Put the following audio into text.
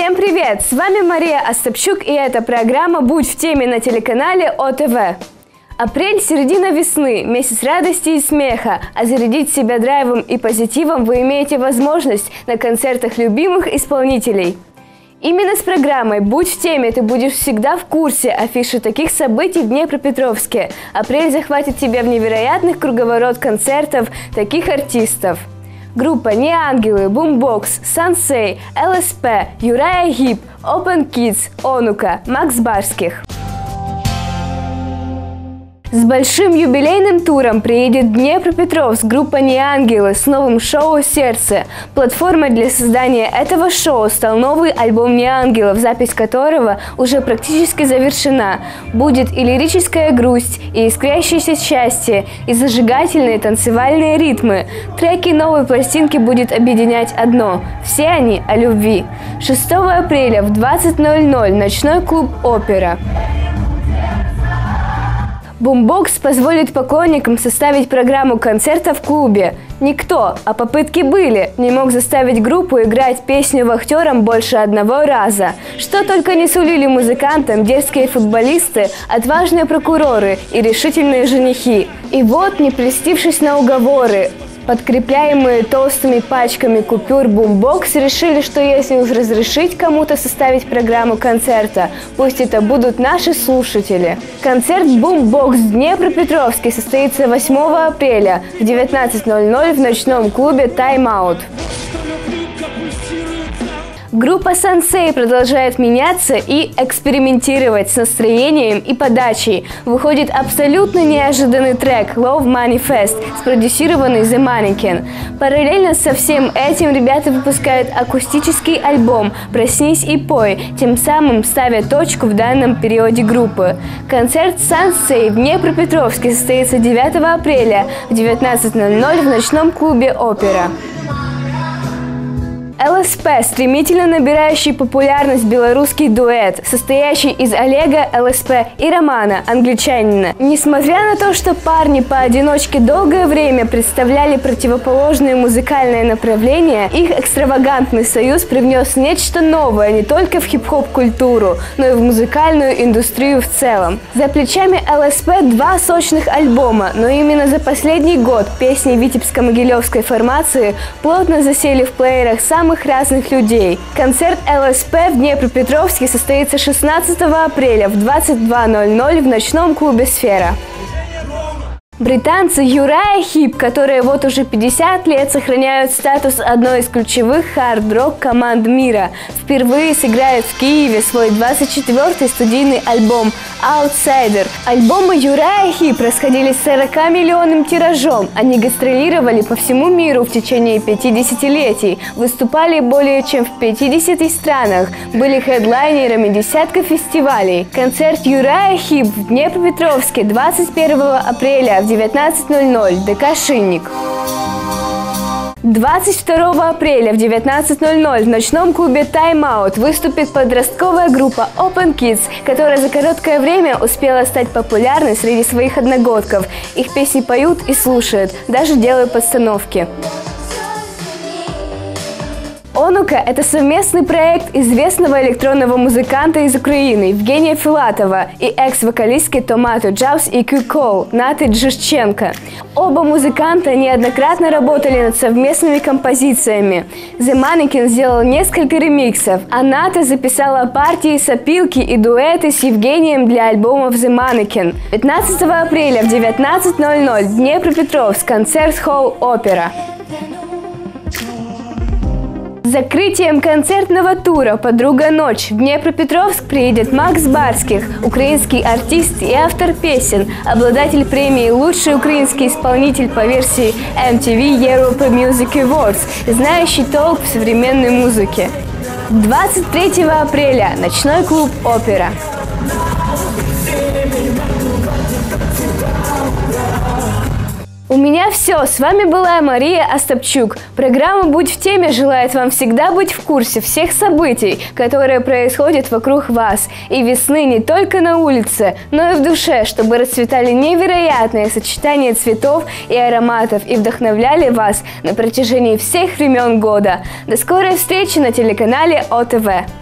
Всем привет! С вами Мария Остапчук, и это программа «Будь в теме» на телеканале ОТВ. Апрель – середина весны, месяц радости и смеха, а зарядить себя драйвом и позитивом вы имеете возможность на концертах любимых исполнителей. Именно с программой «Будь в теме» ты будешь всегда в курсе афиши таких событий в Днепропетровске. Апрель захватит тебя в невероятных круговорот концертов таких артистов. Группа «Неангелы», Бумбокс, Сансей, ЛСП, Юрая Хип, Open Kids, Онука, Макс Барских. С большим юбилейным туром приедет в Днепропетровск группа «Неангелы» с новым шоу «Сердце». Платформой для создания этого шоу стал новый альбом «Неангелов», запись которого уже практически завершена. Будет и лирическая грусть, и искрящееся счастье, и зажигательные танцевальные ритмы. Треки новой пластинки будет объединять одно – все они о любви. 6 апреля в 20:00 ночной клуб «Опера». Бумбокс позволит поклонникам составить программу концерта в клубе. Никто, а попытки были, не мог заставить группу играть песню вахтерам больше одного раза. Что только не сулили музыкантам дерзкие футболисты, отважные прокуроры и решительные женихи. И вот, не прельстившись на уговоры, подкрепляемые толстыми пачками купюр, Бумбокс решили, что если уж разрешить кому-то составить программу концерта, пусть это будут наши слушатели. Концерт Бумбокс в Днепропетровске состоится 8 апреля в 19:00 в ночном клубе «Тайм-аут». Группа «Сансей» продолжает меняться и экспериментировать с настроением и подачей. Выходит абсолютно неожиданный трек «Love Manifest», спродюсированный The Mannequin. Параллельно со всем этим ребята выпускают акустический альбом «Проснись и пой», тем самым ставя точку в данном периоде группы. Концерт «Сансей» в Днепропетровске состоится 9 апреля в 19:00 в ночном клубе «Опера». ЛСП – стремительно набирающий популярность белорусский дуэт, состоящий из Олега, ЛСП и Романа, англичанина. Несмотря на то, что парни поодиночке долгое время представляли противоположные музыкальные направления, их экстравагантный союз привнес нечто новое не только в хип-хоп-культуру, но и в музыкальную индустрию в целом. За плечами ЛСП 2 сочных альбома, но именно за последний год песни витебско-могилевской формации плотно засели в плеерах самых разных людей. Концерт ЛСП в Днепропетровске состоится 16 апреля в 22:00 в ночном клубе «Сфера». Британцы Юрая Хип, которые вот уже 50 лет сохраняют статус одной из ключевых хард-рок команд мира, впервые сыграют в Киеве свой 24-й студийный альбом «Outsider». Альбомы Юрая Хип расходились 40-миллионным тиражом. Они гастролировали по всему миру в течение 50-летий, выступали более чем в 50 странах, были хедлайнерами десятков фестивалей. Концерт Юрая Хип в Днепропетровске 21 апреля в 19:00, ДК «Шинник». 22 апреля в 19:00 в ночном клубе «Тайм-аут» выступит подростковая группа Open Kids, которая за короткое время успела стать популярной среди своих одногодков. Их песни поют и слушают, даже делают постановки. «Онука» – это совместный проект известного электронного музыканта из Украины Евгения Филатова и экс-вокалистки Томато Джаус и Кюкол Наты Джишченко. Оба музыканта неоднократно работали над совместными композициями. The Mannequin сделал несколько ремиксов, а Ната записала партии, сопилки и дуэты с Евгением для альбомов The Mannequin. 15 апреля в 19:00 Днепропетровск, концерт-холл «Опера». С закрытием концертного тура «Подруга ночь» в Днепропетровск приедет Макс Барских, украинский артист и автор песен, обладатель премии «Лучший украинский исполнитель» по версии MTV Europe Music Awards, знающий толк в современной музыке. 23 апреля ночной клуб «Опера». У меня все. С вами была Мария Остапчук. Программа «Будь в теме» желает вам всегда быть в курсе всех событий, которые происходят вокруг вас. И весны не только на улице, но и в душе, чтобы расцветали невероятные сочетания цветов и ароматов и вдохновляли вас на протяжении всех времен года. До скорой встречи на телеканале ОТВ.